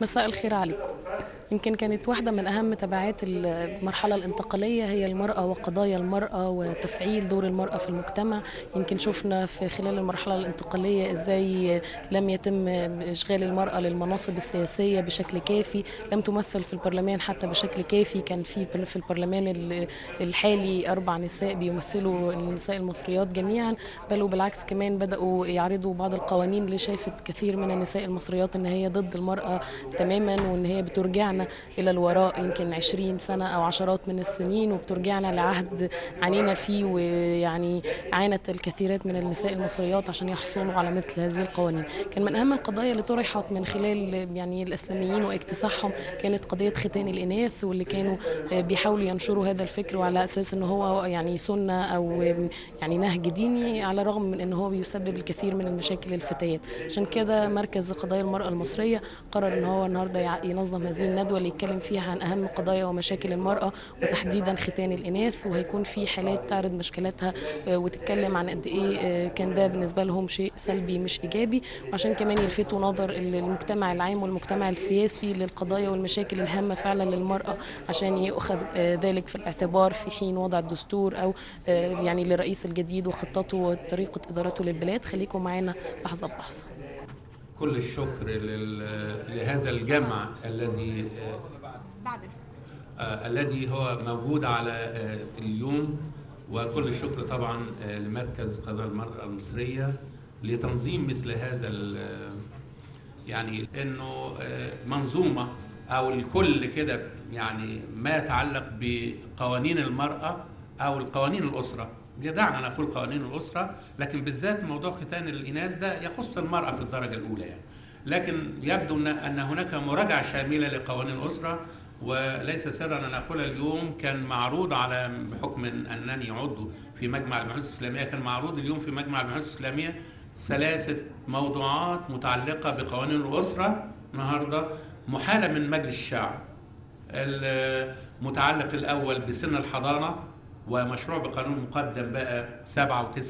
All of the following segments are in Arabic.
مساء الخير عليكم. يمكن كانت واحدة من أهم تبعات المرحلة الانتقالية هي المرأة وقضايا المرأة وتفعيل دور المرأة في المجتمع. يمكن شفنا في خلال المرحلة الانتقالية إزاي لم يتم إشغال المرأة للمناصب السياسية بشكل كافي، لم تمثل في البرلمان حتى بشكل كافي. كان في البرلمان الحالي 4 نساء بيمثلوا النساء المصريات جميعا، بل وبالعكس كمان بدأوا يعرضوا بعض القوانين اللي شافت كثير من النساء المصريات إن هي ضد المرأة تماما، وإن هي بترجعنا إلى الوراء يمكن 20 سنة أو عشرات من السنين، وبترجعنا لعهد عانينا فيه، ويعني عانت الكثيرات من النساء المصريات عشان يحصلوا على مثل هذه القوانين. كان من أهم القضايا اللي طرحت من خلال يعني الإسلاميين واكتساحهم كانت قضية ختان الإناث، واللي كانوا بيحاولوا ينشروا هذا الفكر وعلى أساس إنه هو يعني سنة أو يعني نهج ديني، على الرغم من إنه هو بيسبب الكثير من المشاكل للفتيات. عشان كده مركز قضايا المرأة المصرية قرر إن هو النهارده ينظم هذه الندوة اللي يتكلم فيها عن أهم قضايا ومشاكل المرأة، وتحديدا ختان الإناث. وهيكون في حالات تعرض مشكلاتها وتتكلم عن قد إيه كان ده بالنسبة لهم شيء سلبي مش إيجابي، وعشان كمان يلفتوا نظر المجتمع العام والمجتمع السياسي للقضايا والمشاكل الهامة فعلا للمرأة، عشان يؤخذ ذلك في الاعتبار في حين وضع الدستور أو يعني للرئيس الجديد وخطته وطريقة إدارته للبلاد. خليكم معانا لحظة بلحظة. كل الشكر لهذا الجمع الذي هو موجود على اليوم، وكل الشكر طبعا لمركز قضايا المرأة المصرية لتنظيم مثل هذا يعني انه منظومة او الكل كده، يعني ما يتعلق بقوانين المرأة او القوانين الأسرة. دعنا نقول قوانين الأسرة، لكن بالذات موضوع ختان الإناث ده يخص المرأة في الدرجة الأولى يعني. لكن يبدو أن هناك مراجعة شاملة لقوانين الأسرة، وليس سرا أن أقول اليوم كان معروض على بحكم أنني عضو في مجمع البحوث الإسلامية، كان معروض اليوم في مجمع البحوث الإسلامية 3 موضوعات متعلقة بقوانين الأسرة النهارده محالة من مجلس الشعب. المتعلق الأول بسن الحضانة، ومشروع بقانون مقدم بقى 7 و9،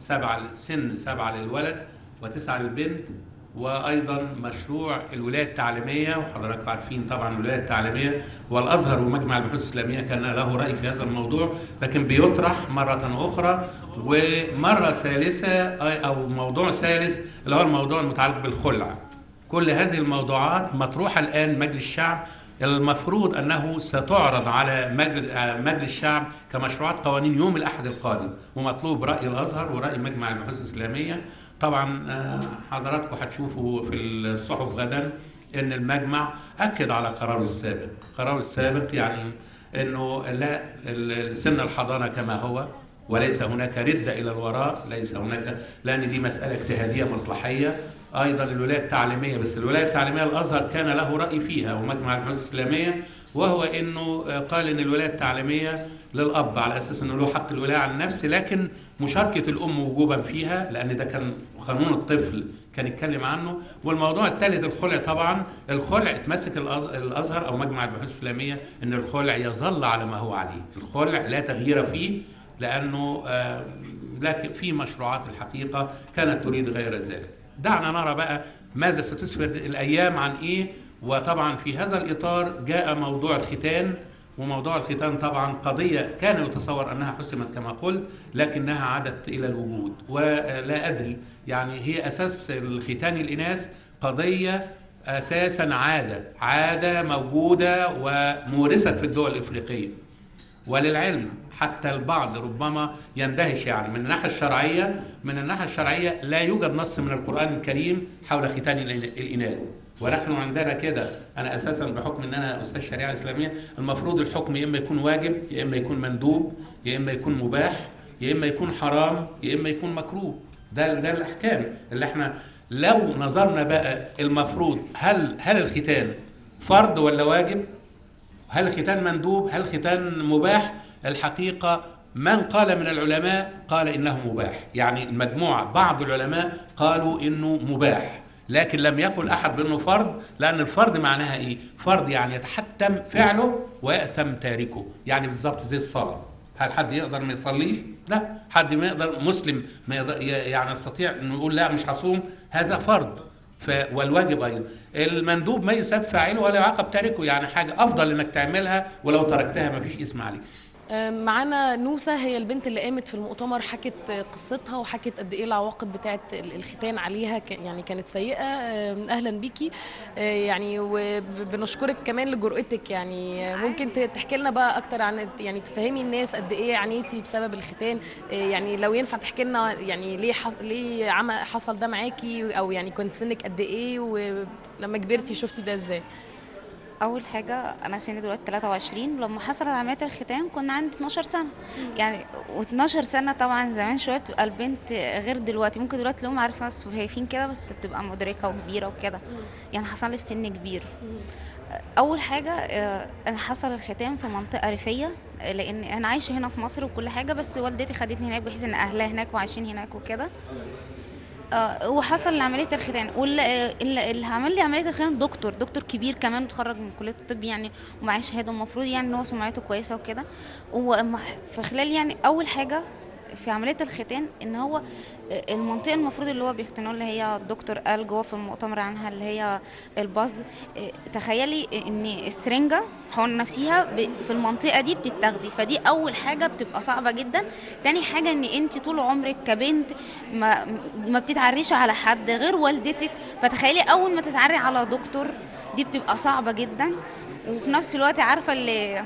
7 للولد و9 للبنت، وايضا مشروع الولايه التعليميه. وحضراتكم عارفين طبعا الولايه التعليميه والازهر ومجمع البحوث الاسلاميه كان له راي في هذا الموضوع، لكن بيطرح مره اخرى ومره ثالثه او موضوع ثالث اللي هو الموضوع المتعلق بالخلع. كل هذه الموضوعات مطروحه الان مجلس الشعب، المفروض أنه ستعرض على مجلس الشعب كمشروعات قوانين يوم الأحد القادم، ومطلوب رأي الأزهر ورأي مجمع البحوث الإسلامية. طبعا حضراتكم هتشوفوا في الصحف غدا أن المجمع أكد على قراره السابق يعني أنه لا، سن الحضانة كما هو، وليس هناك ردة إلى الوراء، ليس هناك، لأن دي مسألة اجتهادية مصلحية. ايضا الولايه التعليميه، بس الولايه التعليميه الازهر كان له راي فيها ومجمع البحوث الاسلاميه، وهو انه قال ان الولايه التعليميه للاب على اساس انه له حق الولايه على النفس، لكن مشاركه الام وجوبا فيها، لان ده كان قانون الطفل كان يتكلم عنه. والموضوع الثالث الخلع. طبعا الخلع اتمسك الازهر او مجمع البحوث الاسلاميه ان الخلع يظل على ما هو عليه، الخلع لا تغيير فيه، لانه لكن في مشروعات الحقيقه كانت تريد غير ذلك. دعنا نرى بقى ماذا ستسفر الأيام عن إيه. وطبعا في هذا الإطار جاء موضوع الختان، وموضوع الختان طبعا قضية كان يتصور أنها حسمت كما قلت، لكنها عادت إلى الوجود، ولا أدري يعني هي أساس الختان الإناث قضية أساسا عادة موجودة ومورست في الدول الإفريقية. وللعلم حتى البعض ربما يندهش يعني من الناحية الشرعية لا يوجد نص من القرآن الكريم حول ختان الإناث، ونحن عندنا كده. أنا أساسا بحكم أن أنا أستاذ شريعة إسلامية المفروض الحكم يا إما يكون واجب، يا إما يكون مندوب، يا إما يكون مباح، يا إما يكون حرام، يا إما يكون مكروه. ده الأحكام اللي احنا لو نظرنا بقى المفروض هل الختان فرض ولا واجب؟ هل الختان مندوب؟ هل الختان مباح؟ الحقيقة من قال من العلماء قال إنه مباح، يعني المجموعة بعض العلماء قالوا إنه مباح، لكن لم يقل أحد بأنه فرض، لأن الفرض معناها إيه؟ فرض يعني يتحتم فعله ويأثم تاركه، يعني بالضبط زي الصلاة. هل حد يقدر ما يصليش؟ لا. حد ما يقدر مسلم ما يقدر يعني يستطيع إنه يقول لا مش هصوم؟ هذا فرض. والواجب ايضا. المندوب ما يساب فاعله ولا يعاقب تاركه، يعني حاجه افضل انك تعملها، ولو تركتها ما فيش اسم عليك. معانا نوسة، هي البنت اللي قامت في المؤتمر، حكت قصتها وحكت قد ايه العواقب بتاعه الختان عليها يعني كانت سيئة. اهلا بيكي. يعني وبنشكرك كمان لجرأتك. يعني ممكن تحكي لنا بقى اكتر عن، يعني تفهمي الناس قد ايه عانيتي بسبب الختان. يعني لو ينفع تحكي لنا يعني ليه حصل ده معاكي، او يعني كنت سنك قد ايه ولما كبرتي شفتي ده ازاي؟ اول حاجه انا سني دلوقتي 23. لما حصلت عمليه الختان كنا عندي 12 سنه يعني، و12 سنه طبعا زمان شويه بتبقى البنت غير دلوقتي. ممكن دلوقتي لهم عارفه سهيفين كده، بس بتبقى مدركه وكبيره وكده. يعني حصل لي في سن كبير. اول حاجه انا حصل الختان في منطقه ريفيه، لان انا عايشه هنا في مصر وكل حاجه، بس والدتي خدتني هناك بحيث ان اهلها هناك وعايشين هناك وكده. وحصل عمليه الختان، واللي عمل لي عمليه الختان دكتور كبير كمان، متخرج من كليه الطب يعني، ومعاه شهاده، المفروض يعني ان هو سمعته كويسه وكده. وفي خلال يعني اول حاجه في عمليه الختان ان هو المنطقه المفروض اللي هو بيختنوه، اللي هي الدكتور قال جوه في المؤتمر عنها، اللي هي الباز. تخيلي ان السرنجه الحقن نفسها في المنطقه دي بتتاخدي، فدي اول حاجه بتبقى صعبه جدا. تاني حاجه ان انت طول عمرك كبنت ما بتتعريش على حد غير والدتك، فتخيلي اول ما تتعري على دكتور، دي بتبقى صعبه جدا. وفي نفس الوقت عارفه اللي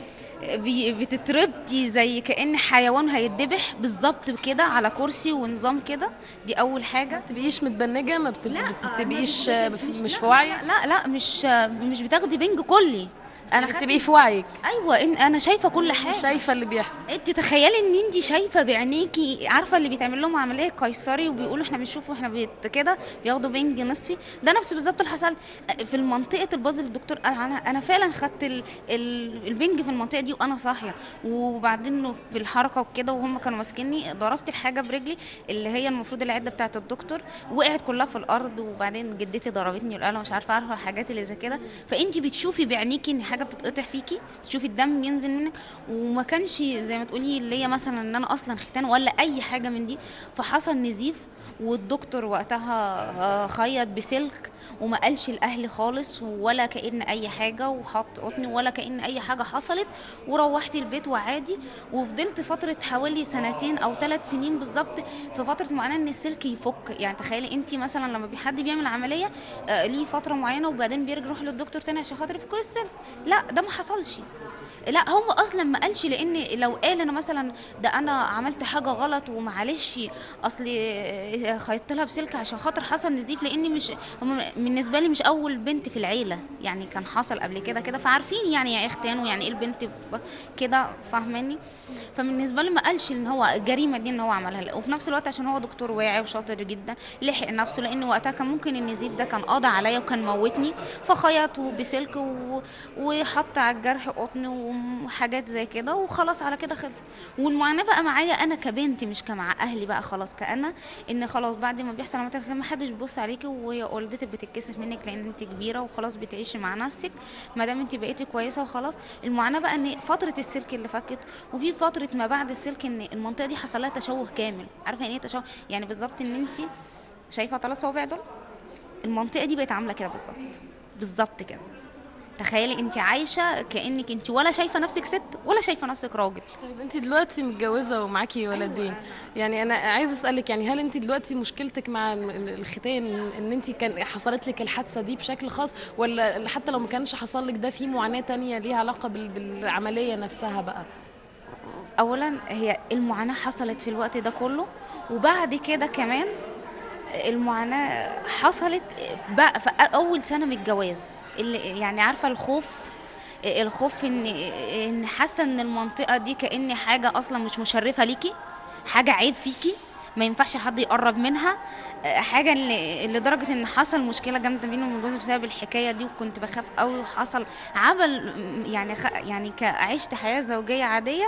بتتربطي زي كأن حيوان هيتذبح بالظبط كده على كرسي ونظام كده. دي اول حاجه. ما بتبقيش متبنجة، ما بتبقيش مش في لا وعيك. لا لا، مش بتاخدي بنج كلي. انا بتبقي في وعيك، ايوه، انا شايفه كل حاجه. شايفة اللي بيحصل. انت تخيلي ان انت شايفه بعينيكي، عارفه اللي بيتعمل لهم عمليه قيصري وبيقولوا احنا بنشوف واحنا كده بياخدوا بنج نصفي، ده نفس بالظبط اللي حصل في المنطقه الباز اللي الدكتور قال عنها. انا فعلا خدت البنج في المنطقه دي وانا صاحيه، وبعدين في الحركه وكده وهم كانوا ماسكيني ضربت الحاجه برجلي اللي هي المفروض العده بتاعه الدكتور، وقعت كلها في الارض. وبعدين جدتي ضربتني القلم، مش عارفه الحاجات اللي زي كده. فانت بتشوفي بعينيكي ان حاجه بتتقطع فيكي، تشوفي الدم ينزل منك. وما كانش زي ما تقولي اللي هي مثلا ان انا اصلا ختان ولا اي حاجه من دي. فحصل نزيف، والدكتور وقتها خيط بسلك وما قالش الاهل خالص، ولا كأن اي حاجه، وحط قطني ولا كأن اي حاجه حصلت. وروحت البيت وعادي. وفضلت فتره حوالي 2 أو 3 سنين بالظبط في فتره معينه ان السلك يفك. يعني تخيلي انت مثلا لما حد بيعمل عمليه ليه فتره معينه وبعدين بيرجع يروح للدكتور تاني عشان خاطر يفك السلك. لا، ده ما حصلش. لا، هم اصلا ما قالش، لان لو قال انا مثلا ده انا عملت حاجه غلط ومعلش اصل خيطت لها بسلك عشان خاطر حصل نزيف، لاني مش هم بالنسبه لي مش اول بنت في العيله يعني، كان حصل قبل كده فعارفين يعني ايه اختان ويعني ايه البنت كده، فاهماني؟ فبالنسبه لي ما قالش ان هو الجريمه دي ان هو عملها. وفي نفس الوقت عشان هو دكتور واعي وشاطر جدا لحق نفسه، لان وقتها كان ممكن النزيف ده كان قاضي عليا وكان موتني. فخيطه بسلك وحط على الجرح قطن وحاجات زي كده، وخلاص على كده خلص. والمعاناه بقى معايا انا كبنت، مش كمع اهلي بقى، خلاص كأنا ان خلاص بعد ما بيحصل عمليه الختان ما حدش بيبص عليكي، وهي والدتك بتتكسف منك لان انت كبيره وخلاص بتعيشي مع نفسك ما دام انت بقيتي كويسه وخلاص. المعاناه بقى ان فتره السلك اللي فكت، وفي فتره ما بعد السلك ان المنطقه دي حصل لها تشوه كامل. عارفه يعني ايه تشوه؟ يعني بالظبط ان انت شايفه 3 صوابع دول، المنطقه دي بقت عامله كده بالظبط، بالظبط كده. تخيلي انت عايشه كانك انت ولا شايفه نفسك ست ولا شايفه نفسك راجل. طيب انت دلوقتي متجوزة ومعاكي ولدين. يعني انا عايزة اسألك، يعني هل انت دلوقتي مشكلتك مع الختان ان انت كان حصلت لك الحادثة دي بشكل خاص، ولا حتى لو ما كانش حصل لك ده في معاناة تانية ليها علاقة بالعملية نفسها بقى؟ اولا هي المعاناه حصلت في الوقت ده كله، وبعد كده كمان المعاناة حصلت بقى في أول سنة من الجواز. اللي يعني عارفة الخوف إن حاسة إن المنطقة دي كأن حاجة أصلا مش مشرفة ليكي، حاجة عيب فيكي ما ينفعش حد يقرب منها. حاجة لدرجة إن حصل مشكلة جامدة بيني وبين جوزي بسبب الحكاية دي، وكنت بخاف قوي وحصل عمل يعني يعني عشت حياة زوجية عادية.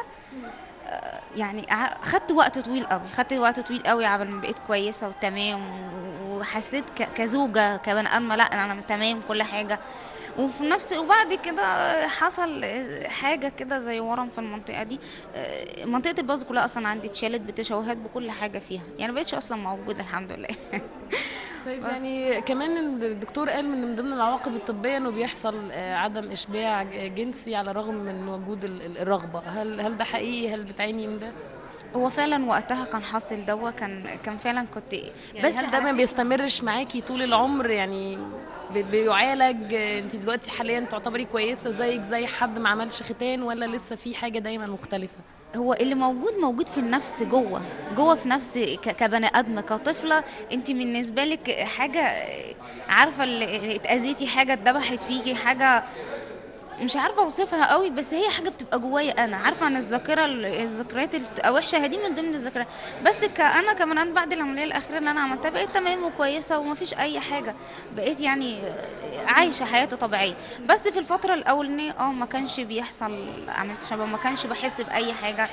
يعني خدت وقت طويل قوي عبال ما بقيت كويسه وتمام، وحسيت كزوجه كبني ادمه لا انا تمام كل حاجه. وفي نفس وبعد كده حصل حاجه كده زي ورم في المنطقه دي. منطقه الباز كلها اصلا عندي اتشالت بتشوهات بكل حاجه فيها، يعني مبقتش اصلا موجوده الحمد لله. طيب يعني كمان الدكتور قال من ضمن العواقب الطبية انه بيحصل عدم اشباع جنسي على الرغم من وجود الرغبة. هل ده حقيقي؟ هل بتعاني من ده؟ هو فعلا وقتها كان حاصل دوا، كان فعلا كنت. يعني بس هل ده ما بيستمرش معاكي طول العمر؟ يعني بيعالج؟ انت دلوقتي حاليا تعتبري كويسة زيك زي حد ما عملش ختان، ولا لسه في حاجة دايما مختلفة؟ هو اللي موجود في النفس، جوه في نفس كبني ادم كطفله. انت بالنسبه لك حاجه، عارفه اللي اتاذيتي، حاجه اتذبحت فيكي، حاجه مش عارفه اوصفها قوي، بس هي حاجه بتبقى جوايا انا، عارفه عن الذكريات اللي بتبقى وحشه دي من ضمن الذكريات. بس انا كمان بعد العمليه الاخيره اللي انا عملتها بقيت تمام وكويسه ومفيش اي حاجه، بقيت يعني عايشه حياتي طبيعيه. بس في الفتره الاولانيه ما كانش بيحصل عمليه شبه، ما كانش بحس باي حاجه.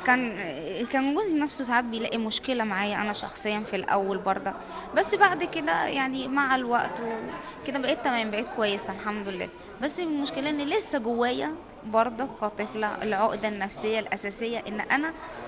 كان جوزي نفسه ساعات بيلاقي مشكله معايا انا شخصيا في الاول برضه، بس بعد كده يعني مع الوقت وكده بقيت تمام، بقيت كويسه الحمد لله. بس المشكله ان لسه جوايا برضه كطفله العقده النفسيه الاساسيه، ان انا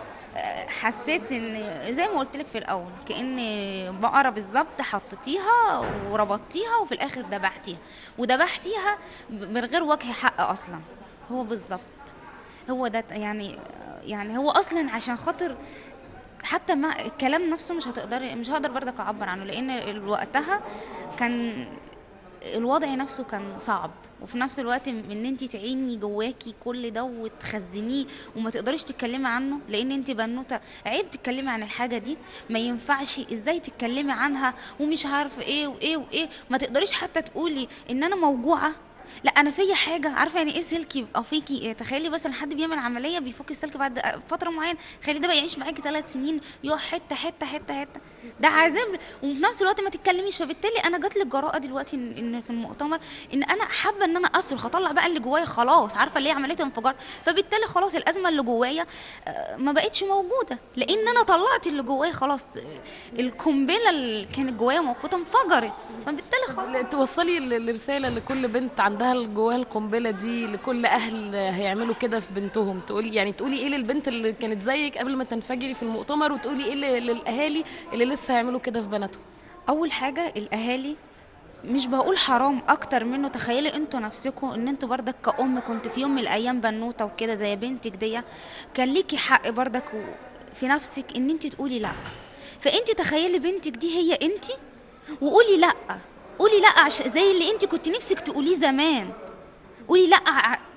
حسيت ان زي ما قلت لك في الاول، كأن بقره بالظبط حطيتيها وربطتيها وفي الاخر ذبحتيها من غير وجه حق اصلا. هو بالظبط هو ده يعني هو اصلا عشان خاطر حتى مع الكلام نفسه مش هقدر برضك اعبر عنه، لان وقتها كان الوضع نفسه كان صعب، وفي نفس الوقت ان انت تعيني جواكي كل ده وتخزنيه وما تقدريش تتكلمي عنه، لان انت بنوته عيب تتكلمي عن الحاجه دي، ما ينفعش ازاي تتكلمي عنها ومش عارفه ايه وايه وايه، ما تقدريش حتى تقولي ان انا موجوعه. لا انا فيا حاجه، عارفه يعني ايه سلك يبقى فيكي؟ تخيلي مثلا حد بيعمل عمليه بيفك السلك بعد فتره معينه، تخيلي ده بقى يعيش معاكي 3 سنين يقع حته حته حته حته، ده عذاب. وفي نفس الوقت ما تتكلميش. فبالتالي انا جات لي الجراءه دلوقتي إن في المؤتمر ان انا حابه ان انا اصرخ اطلع بقى اللي جوايا، خلاص عارفه اللي هي عمليه انفجار. فبالتالي خلاص الازمه اللي جوايا ما بقتش موجوده، لان انا طلعت اللي جوايا خلاص، القنبله اللي كانت جوايا موقوته انفجرت. فبالتالي خلاص توصلي الرسالة لكل بنت عندها جواها القنبلة دي، لكل أهل هيعملوا كده في بنتهم، تقولي إيه للبنت اللي كانت زيك قبل ما تنفجري في المؤتمر، وتقولي إيه للأهالي اللي لسه هيعملوا كده في بناتهم؟ اول حاجه الاهالي، مش بقول حرام اكتر منه، تخيلي انتوا نفسكم ان انتوا بردك كأم كنت في يوم من الايام بنوته وكده زي بنتك دي، كان ليكي حق بردك في نفسك ان انت تقولي لا. فانت تخيلي بنتك دي هي انت، وقولي لا، قولي لا زي اللي انت كنت نفسك تقوليه زمان. قولي لا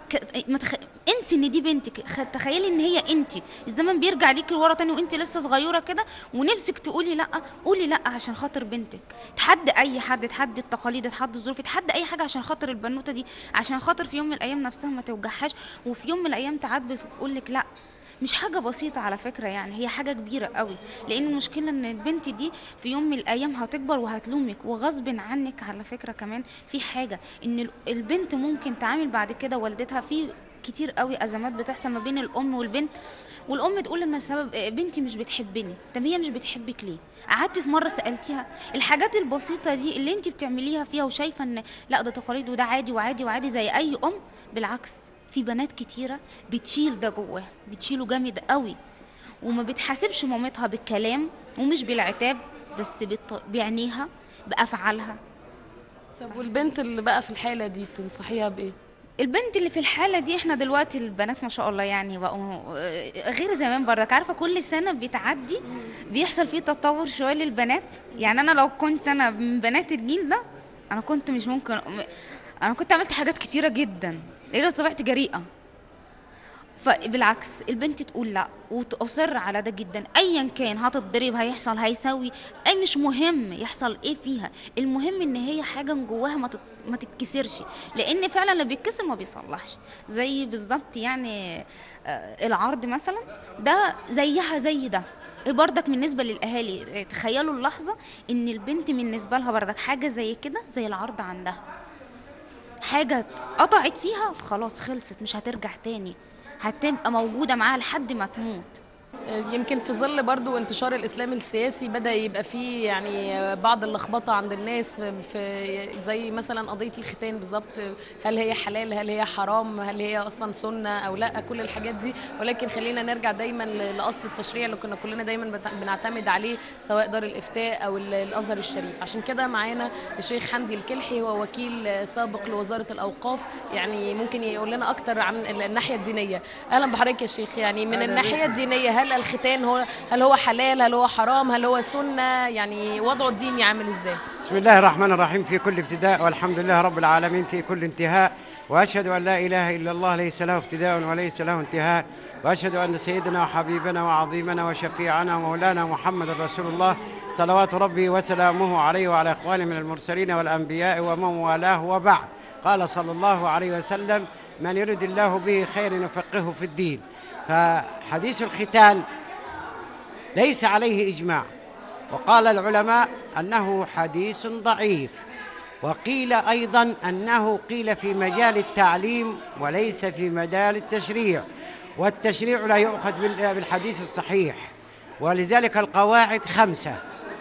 انسي ان دي بنتك، تخيلي ان هي انت، الزمن بيرجع ليكي لورا تاني وانت لسه صغيره كده ونفسك تقولي لا. قولي لا عشان خاطر بنتك، تحدي اي حد، تحدي التقاليد، تحدي الظروف، تحدي اي حاجه عشان خاطر البنوته دي، عشان خاطر في يوم من الايام نفسها ما توجعهاش، وفي يوم من الايام تعاتبك وتقول لك لا. مش حاجة بسيطة على فكرة، يعني هي حاجة كبيرة قوي، لأن المشكلة إن البنت دي في يوم من الأيام هتكبر وهتلومك وغصب عنك. على فكرة كمان في حاجة، إن البنت ممكن تعامل بعد كده والدتها في كتير قوي أزمات بتحصل ما بين الأم والبنت، والأم تقول إن السبب بنتي مش بتحبني. طب هي مش بتحبك ليه؟ قعدت في مرة سألتيها؟ الحاجات البسيطة دي اللي انت بتعمليها فيها وشايفة إن لا ده تقاليد وده عادي وعادي وعادي زي أي أم، بالعكس في بنات كتيرة بتشيل ده جواها، بتشيله جامد قوي، وما بتحاسبش مامتها بالكلام ومش بالعتاب، بس بعينيها بأفعالها. طب والبنت اللي بقى في الحالة دي تنصحيها بإيه؟ البنت اللي في الحالة دي، احنا دلوقتي البنات ما شاء الله يعني بقوا غير زمان برضك، عارفة كل سنة بتعدي بيحصل فيه تطور شوية للبنات. يعني انا لو كنت انا من بنات الجيل ده، انا كنت مش ممكن، انا كنت عملت حاجات كتيرة جدا لان طبيعتي جريئة. فبالعكس البنت تقول لا وتصر على ده جدا، ايا كان هتتضرب هيحصل هيسوي، اي مش مهم يحصل ايه فيها، المهم ان هي حاجه من جواها ما تتكسرش، لان فعلا اللي بيتكسر ما بيصلحش. زي بالظبط يعني العرض مثلا ده زيها زي ده بردك بالنسبه للاهالي. تخيلوا اللحظه ان البنت بالنسبه لها بردك حاجه زي كده زي العرض عندها، حاجه قطعت فيها خلاص خلصت مش هترجع تاني، هتبقى موجودة معاها لحد ما تموت. يمكن في ظل برضو انتشار الإسلام السياسي بدأ يبقى فيه يعني بعض اللخبطة عند الناس في زي مثلا قضية الختان بالظبط، هل هي حلال، هل هي حرام، هل هي أصلا سنة أو لا، كل الحاجات دي. ولكن خلينا نرجع دايما لأصل التشريع اللي كنا كلنا دايما بنعتمد عليه، سواء دار الإفتاء أو الأزهر الشريف. عشان كده معانا الشيخ حمدي الكلحي، هو وكيل سابق لوزارة الأوقاف، يعني ممكن يقول لنا أكتر عن الناحية الدينية. أهلا بحضرتك يا شيخ. يعني من الناحية الدينية، هل الختان هل هو حلال، هل هو حرام، هل هو سنة، يعني وضعه الديني عامل ازاي؟ بسم الله الرحمن الرحيم، في كل ابتداء والحمد لله رب العالمين في كل انتهاء، وأشهد أن لا إله إلا الله ليس له ابتداء وليس له انتهاء، وأشهد أن سيدنا وحبيبنا وعظيمنا وشفيعنا ومولانا محمد رسول الله صلوات ربي وسلامه عليه وعلى إخوانه من المرسلين والأنبياء ومن والاه، وبعد. قال صلى الله عليه وسلم: من يرد الله به خير يفقهه في الدين. فحديث الختان ليس عليه إجماع، وقال العلماء أنه حديث ضعيف، وقيل أيضا أنه قيل في مجال التعليم وليس في مجال التشريع، والتشريع لا يؤخذ بالحديث الصحيح. ولذلك القواعد 5،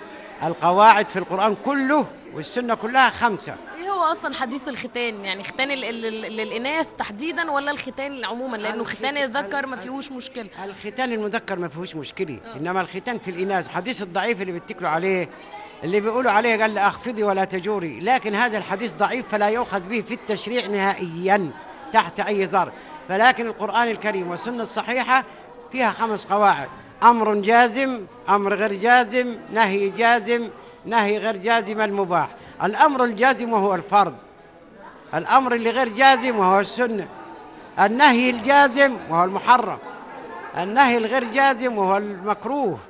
القواعد في القرآن كله والسنة كلها 5. ايه هو اصلا حديث الختان؟ يعني ختان للاناث تحديدا ولا الختان عموما؟ لانه ختان الذكر ما فيهوش مشكله. الختان المذكر ما فيهوش مشكله، انما الختان في الاناث. حديث الضعيف اللي بيتكلوا عليه، اللي بيقولوا عليه قال اخفضي ولا تجوري، لكن هذا الحديث ضعيف فلا يؤخذ به في التشريع نهائيا تحت اي ظرف. فلكن القرآن الكريم والسنة الصحيحة فيها 5 قواعد: امر جازم، امر غير جازم، نهي جازم، نهي غير جازم، المباح. الامر الجازم وهو الفرض، الامر اللي غير جازم وهو السنة، النهي الجازم وهو المحرم، النهي الغير جازم وهو المكروه.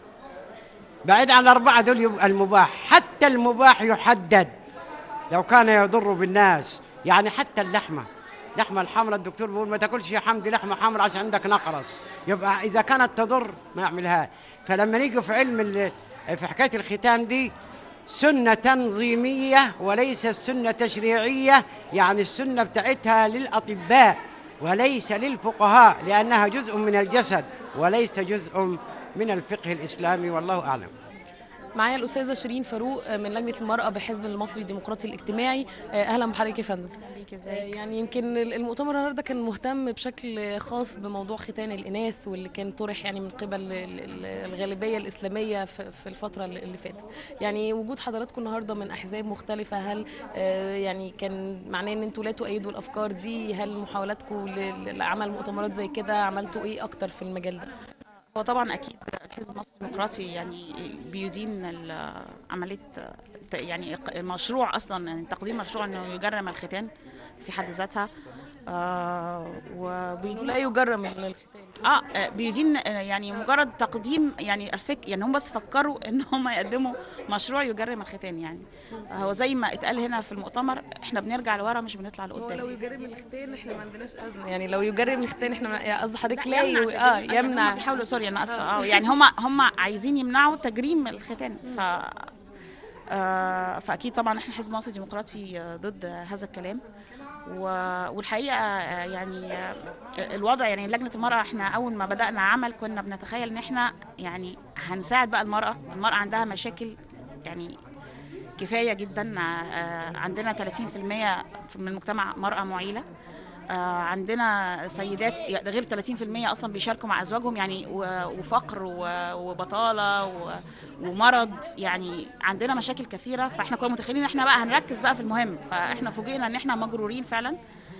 بعيد عن ال4 دول يبقى المباح. حتى المباح يحدد لو كان يضر بالناس، يعني حتى اللحمة الحمراء الدكتور بيقول ما تاكلش يا حمدي لحمة حمراء عشان عندك نقرس، يبقى إذا كانت تضر ما يعملها. فلما نيجي في علم في حكاية الختان دي، سنة تنظيمية وليس سنة تشريعية، يعني السنة بتاعتها للأطباء وليس للفقهاء، لأنها جزء من الجسد وليس جزء من الفقه الإسلامي، والله أعلم. معايا الأستاذة شيرين فاروق من لجنة المرأة بحزب المصري الديمقراطي الاجتماعي. أهلا بحضرتك يا فندم. يعني يمكن المؤتمر النهارده كان مهتم بشكل خاص بموضوع ختان الإناث، واللي كان طرح يعني من قبل الغالبية الإسلامية في الفترة اللي فاتت. يعني وجود حضراتكم النهارده من أحزاب مختلفة، هل يعني كان معناه إن أنتوا لا تؤيدوا الأفكار دي؟ هل محاولاتكم لعمل مؤتمرات زي كده عملتوا إيه أكتر في المجال ده؟ هو طبعا اكيد الحزب المصري الديمقراطي يعني بيدين عمليه، يعني مشروع اصلا، يعني تقديم مشروع انه يجرم الختان في حد ذاتها، وبيدين لا يجرم الختان. بيدين يعني مجرد تقديم يعني يعني هم بس فكروا ان هم يقدموا مشروع يجرم الختان. يعني هو زي ما اتقال هنا في المؤتمر، احنا بنرجع لورا مش بنطلع لقدام. لو يجرم الختان احنا ما عندناش ازمه، يعني لو يجرم الختان احنا قصدي حضرتك لا يمنع. بيحاولوا، سوري انا اسفه، يعني هم عايزين يمنعوا تجريم الختان. فاكيد طبعا احنا حزب مصر الديمقراطي ضد هذا الكلام. والحقيقه يعني الوضع، يعني لجنه المراه احنا اول ما بدانا عمل كنا بنتخيل ان احنا يعني هنساعد بقى المراه عندها مشاكل يعني كفايه جدا. عندنا 30% من المجتمع مراه معيله، عندنا سيدات غير 30% اصلا بيشاركوا مع ازواجهم، يعني وفقر وبطاله ومرض، يعني عندنا مشاكل كثيره. فاحنا كنا متخيلين ان احنا بقى هنركز بقى في المهم، فاحنا فوجئنا ان احنا مجرورين فعلا،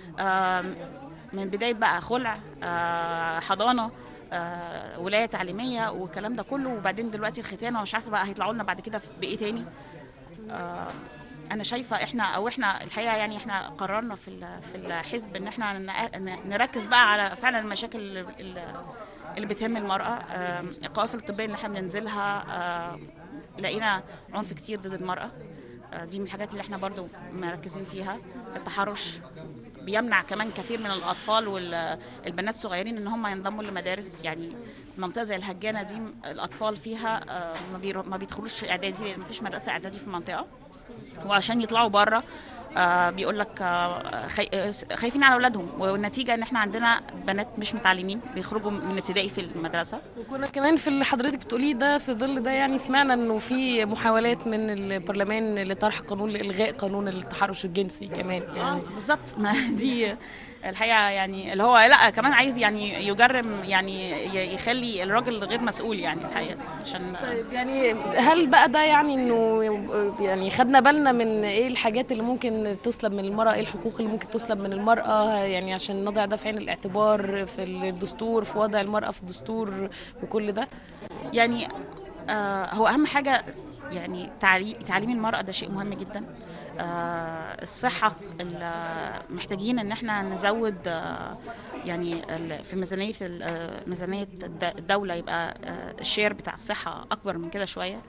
من بدايه بقى خلع، حضانه، ولايه تعليميه والكلام ده كله، وبعدين دلوقتي الختان، ومش عارفه بقى هيطلعوا لنا بعد كده بايه تاني. انا شايفه احنا الحقيقه يعني احنا قررنا في الحزب ان احنا نركز بقى على فعلا المشاكل اللي بتهم المراه. القوافل الطبيه اللي احنا بننزلها لقينا عنف كتير ضد المراه، دي من الحاجات اللي احنا برضو مركزين فيها. التحرش بيمنع كمان كثير من الاطفال والبنات الصغيرين ان هم ينضموا لمدارس، يعني في منطقه زي الهجانه دي الاطفال فيها ما بيدخلوش اعدادي، لان ما فيش مدرسه اعدادي في المنطقه، وعشان يطلعوا بره بيقول لك خايفين على اولادهم، والنتيجه ان احنا عندنا بنات مش متعلمين بيخرجوا من ابتدائي في المدرسه. وكنا كمان في اللي حضرتك بتقوليه ده، في ظل ده يعني سمعنا انه في محاولات من البرلمان لطرح قانون لإلغاء قانون التحرش الجنسي كمان يعني. بالظبط، ما دي الحقيقه يعني اللي هو لا كمان عايز يعني يجرم، يعني يخلي الراجل غير مسؤول يعني الحقيقه عشان. طيب يعني هل بقى ده يعني انه يعني خدنا بالنا من ايه الحاجات اللي ممكن تسلب من المرأة، ايه الحقوق اللي ممكن تسلب من المرأة، يعني عشان نضع ده في عين الاعتبار في الدستور، في وضع المرأة في الدستور وكل ده؟ يعني هو اهم حاجه يعني تعليم المرأة ده شيء مهم جدا. الصحة محتاجين ان احنا نزود يعني في ميزانية الدولة يبقى الشير بتاع الصحة اكبر من كده شوية.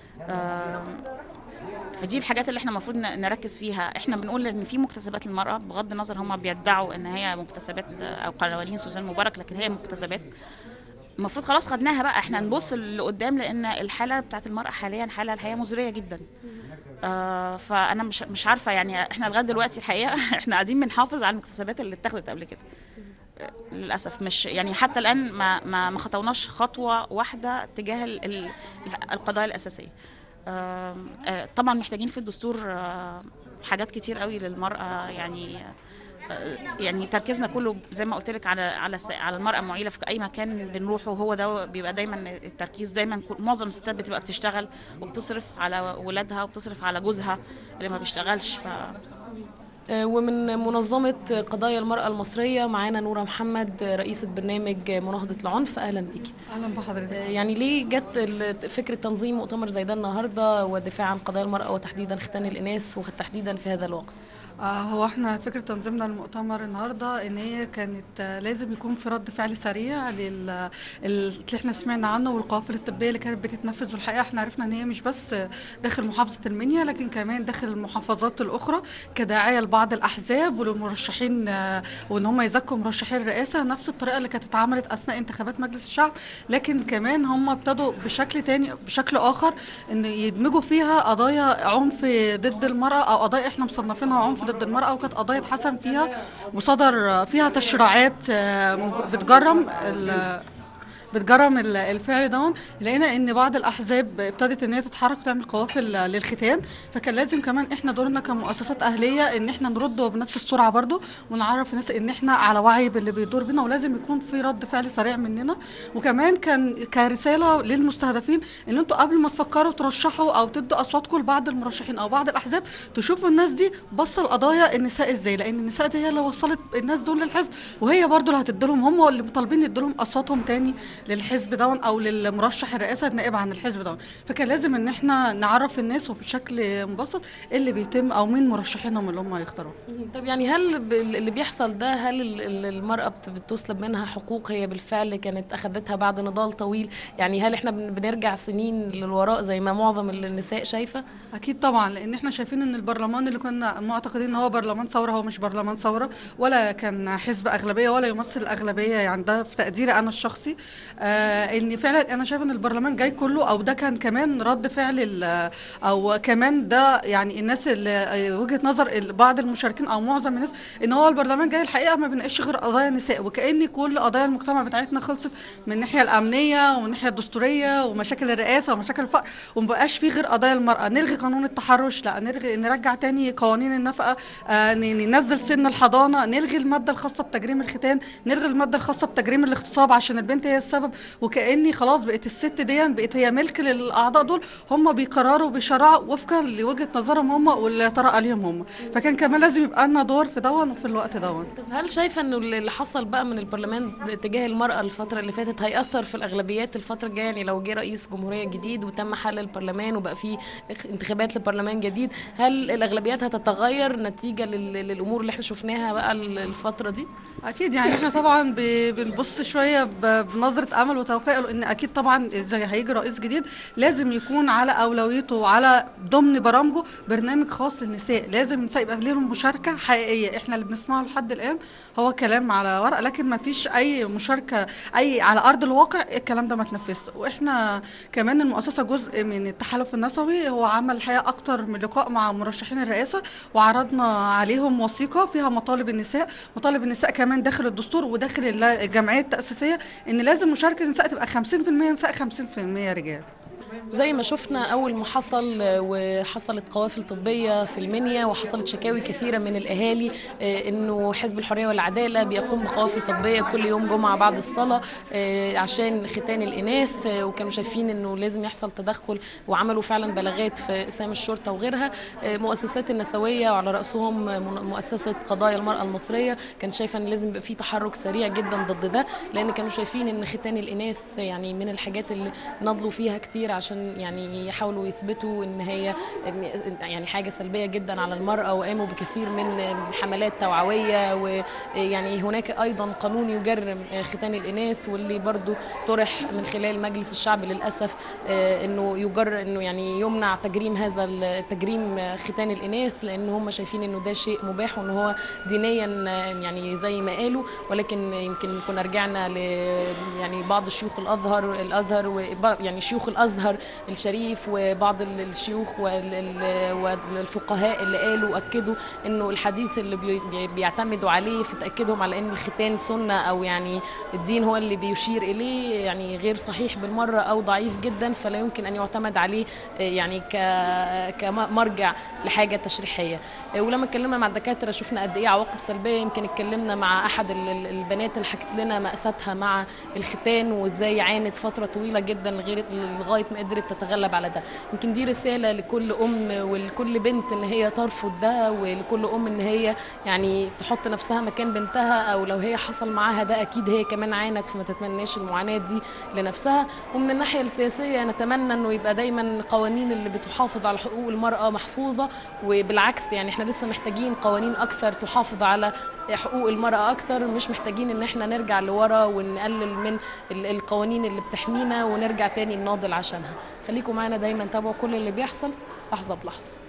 فدي الحاجات اللي احنا المفروض نركز فيها. احنا بنقول ان في مكتسبات للمرأة، بغض النظر هم بيدعوا ان هي مكتسبات او قوانين سوزان مبارك، لكن هي مكتسبات المفروض خلاص خدناها بقى، احنا نبص لقدام، لان الحاله بتاعت المراه حاليا حاله الحقيقه مزريه جدا. فانا مش عارفه يعني احنا لغايه دلوقتي الحقيقه احنا قاعدين بنحافظ على المكتسبات اللي اتخذت قبل كده للاسف. مش يعني حتى الان ما خطوناش خطوه واحده تجاه القضايا الاساسيه. طبعا محتاجين في الدستور حاجات كتير قوي للمراه، يعني تركيزنا كله زي ما قلت لك على المرأة المعيلة في أي مكان بنروحه، هو ده بيبقى دايما التركيز. دايما معظم الستات بتبقى بتشتغل وبتصرف على ولادها وبتصرف على جوزها اللي ما بيشتغلش. ومن منظمة قضايا المرأة المصرية معانا نورة محمد، رئيسة برنامج مناهضة العنف. أهلا بيكي. أهلا بحضرتك. يعني ليه جت فكرة تنظيم مؤتمر زي ده النهاردة والدفاع عن قضايا المرأة وتحديدا ختان الإناث وتحديدا في هذا الوقت؟ هو احنا فكرة تنظيمنا المؤتمر النهاردة ان هي كانت لازم يكون في رد فعل سريع اللي احنا سمعنا عنه والقوافل الطبية اللي كانت بتتنفذ. والحقيقة احنا عرفنا ان هي مش بس داخل محافظة المنيا لكن كمان داخل المحافظات الاخرى كداعية لبعض الاحزاب وللمرشحين، وان هم يزكوا مرشحين الرئاسة نفس الطريقة اللي كانت اتعملت اثناء انتخابات مجلس الشعب. لكن كمان هم ابتدوا بشكل تاني بشكل اخر ان يدمجوا فيها قضايا عنف ضد المرأة او قضايا احنا مصنفينها عنف ضد المرأة، وكانت قضايا اتحسن فيها وصدر فيها تشريعات بتجرم الفعل ده. لقينا ان بعض الاحزاب ابتدت ان هي تتحرك وتعمل قوافل للختان، فكان لازم كمان احنا دورنا كمؤسسات اهليه ان احنا نرد بنفس السرعه برضو ونعرف الناس ان احنا على وعي باللي بيدور بينا ولازم يكون في رد فعل سريع مننا. وكمان كان كرساله للمستهدفين ان انتوا قبل ما تفكروا ترشحوا او تدوا اصواتكم لبعض المرشحين او بعض الاحزاب تشوفوا الناس دي بص القضايا النساء ازاي، لان النساء دي هي اللي وصلت الناس دول للحزب، وهي برضو اللي هتديلهم، هم اللي مطالبين يديلهم اصواتهم تاني للحزب ده او للمرشح الرئاسه النائب عن الحزب ده. فكان لازم ان احنا نعرف الناس وبشكل مبسط اللي بيتم او مين مرشحينهم اللي هم هيختاروه. طب يعني هل اللي بيحصل ده، هل المرأة بتسلب منها حقوق هي بالفعل كانت اخذتها بعد نضال طويل؟ يعني هل احنا بنرجع سنين للوراء زي ما معظم النساء شايفة؟ اكيد طبعا، لان احنا شايفين ان البرلمان اللي كنا معتقدين ان هو برلمان ثوره هو مش برلمان ثوره ولا كان حزب اغلبيه ولا يمثل الاغلبيه. يعني ده في تقديري انا الشخصي، ان فعلا انا شايفه ان البرلمان جاي كله، او ده كان كمان رد فعل او كمان ده يعني الناس اللي وجهه نظر بعض المشاركين او معظم الناس ان هو البرلمان جاي الحقيقه ما بيناقش غير قضايا النساء، وكأن كل قضايا المجتمع بتاعتنا خلصت من الناحيه الامنيه ومن الناحيه الدستوريه ومشاكل الرئاسه ومشاكل الفقر، ومبقاش فيه غير قضايا المراه. نلغي قانون التحرش، لا نرجع تاني قوانين النفقه، ننزل سن الحضانه، نلغي الماده الخاصه بتجريم الختان، نلغي الماده الخاصه بتجريم الاغتصاب عشان البنت هي السبب. وكأني خلاص بقت الست دي بقت هي ملك للاعضاء دول، هم بيقرروا وبيشرعوا وفقا لوجهه نظرهم هم واللي طرأ عليهم هم. فكان كمان لازم يبقى لنا دور في دون وفي الوقت دون. طب هل شايفه انه اللي حصل بقى من البرلمان تجاه المراه الفتره اللي فاتت هيأثر في الاغلبيات الفتره الجايه؟ يعني لو جه رئيس جمهوريه جديد وتم حل البرلمان وبقى في انتخابات لبرلمان جديد، هل الاغلبيات هتتغير نتيجه للامور اللي احنا شفناها بقى الفتره دي؟ اكيد، يعني احنا طبعا بنبص شويه بنظره امل وتفاؤل ان اكيد طبعا زي هيجي رئيس جديد لازم يكون على اولويته وعلى ضمن برامجه برنامج خاص للنساء. لازم النساء يبقى لهم مشاركه حقيقيه. احنا اللي بنسمعه لحد الان هو كلام على ورق، لكن ما فيش اي مشاركه اي على ارض الواقع. الكلام ده ما تنفذش. واحنا كمان المؤسسه جزء من التحالف النسوي، هو عمل الحقيقه اكتر من لقاء مع مرشحين الرئاسه وعرضنا عليهم وثيقه فيها مطالب النساء. مطالب النساء كمان داخل الدستور وداخل الجمعيه التاسيسيه ان لازم مشاركه النساء تبقى 50% نساء 50% رجال. زي ما شفنا أول ما حصل وحصلت قوافل طبية في المنيا وحصلت شكاوي كثيرة من الأهالي إنه حزب الحرية والعدالة بيقوم بقوافل طبية كل يوم جمعة بعد الصلاة عشان ختان الإناث، وكانوا شايفين إنه لازم يحصل تدخل، وعملوا فعلا بلاغات في أقسام الشرطة وغيرها. مؤسسات النسوية وعلى رأسهم مؤسسة قضايا المرأة المصرية كانت شايفة إن لازم يبقى في تحرك سريع جدا ضد ده، لأن كانوا شايفين إن ختان الإناث يعني من الحاجات اللي نضلوا فيها كتير عشان يعني يحاولوا يثبتوا ان هي يعني حاجه سلبيه جدا على المراه، وقاموا بكثير من حملات توعويه. ويعني هناك ايضا قانون يجرم ختان الاناث، واللي برضو طرح من خلال مجلس الشعب للاسف انه يعني يمنع تجريم ختان الاناث، لان هم شايفين انه ده شيء مباح وان هو دينيا يعني زي ما قالوا. ولكن يمكن كنا رجعنا يعني بعض شيوخ الازهر يعني شيوخ الازهر الشريف وبعض الشيوخ والفقهاء اللي قالوا واكدوا انه الحديث اللي بيعتمدوا عليه في تاكيدهم على ان الختان سنه او يعني الدين هو اللي بيشير اليه يعني غير صحيح بالمره او ضعيف جدا، فلا يمكن ان يعتمد عليه يعني كمرجع لحاجه تشريحيه. ولما اتكلمنا مع الدكاتره شفنا قد ايه عواقب سلبيه. يمكن اتكلمنا مع احد البنات اللي حكت لنا مأساتها مع الختان وازاي عانت فتره طويله جدا لغايه ما قدرت تتغلب على ده. يمكن دي رساله لكل ام ولكل بنت ان هي ترفض ده، ولكل ام ان هي يعني تحط نفسها مكان بنتها، او لو هي حصل معاها ده اكيد هي كمان عانت، فما تتمناش المعاناه دي لنفسها. ومن الناحيه السياسيه نتمنى انه يبقى دايما القوانين اللي بتحافظ على حقوق المراه محفوظه، وبالعكس يعني احنا لسه محتاجين قوانين اكثر تحافظ على حقوق المراه اكثر، مش محتاجين ان احنا نرجع لورا ونقلل من القوانين اللي بتحمينا ونرجع تاني نناضل عشانها. خليكم معنا دايما، تابعوا كل اللي بيحصل لحظة بلحظة.